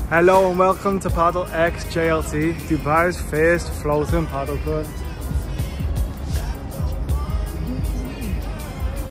Hello and welcome to PaddleX JLT, Dubai's first floating paddle court.